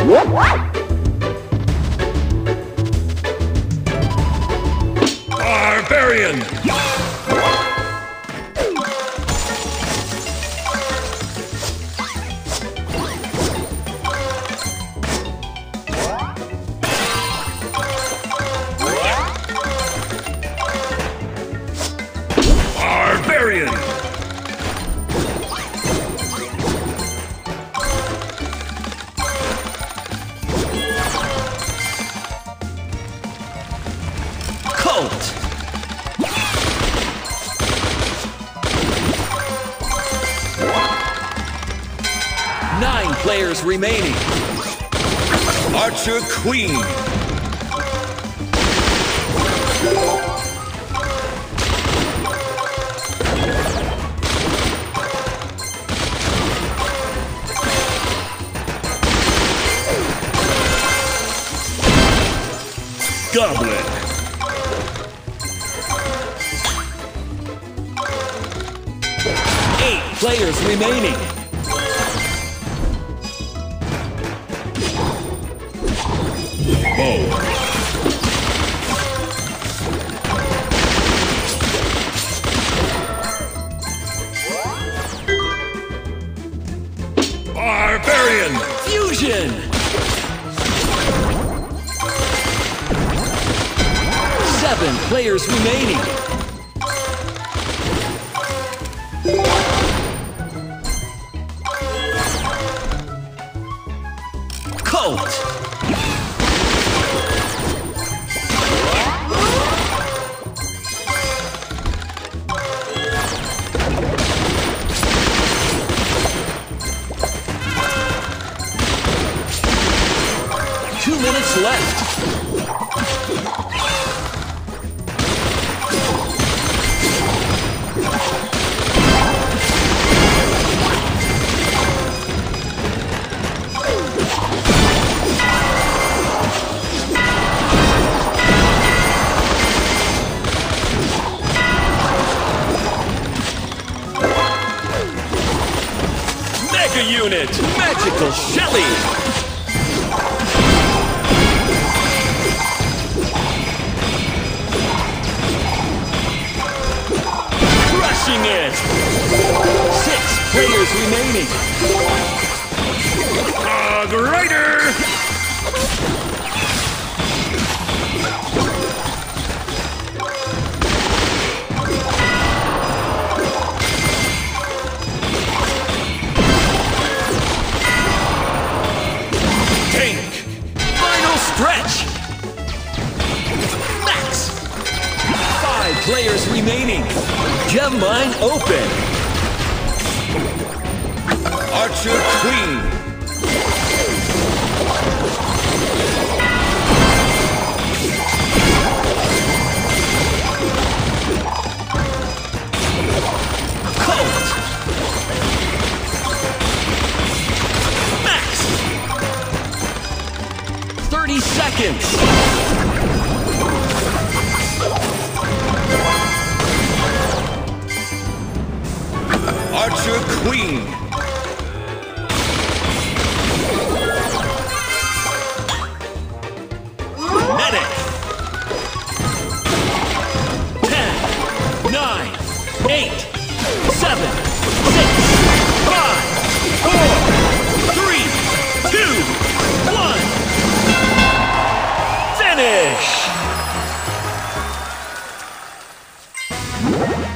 Barbarian! Barbarian! Colt! 9 players remaining. Archer Queen. Goblin. Eight players remaining. Bow. Barbarian. Fusion. 7 players remaining. Colt. Two minutes left. Mega unit, magical Shelly. Crushing it. 6 players remaining. Grider. Stretch! Max! 5 players remaining. Gem mine open. Archer Queen. Colt. Max! 30 seconds. Archer Queen. Medic. 10, 9, 8, 7, 6, 5, 4, 3, 2, 1. Finish!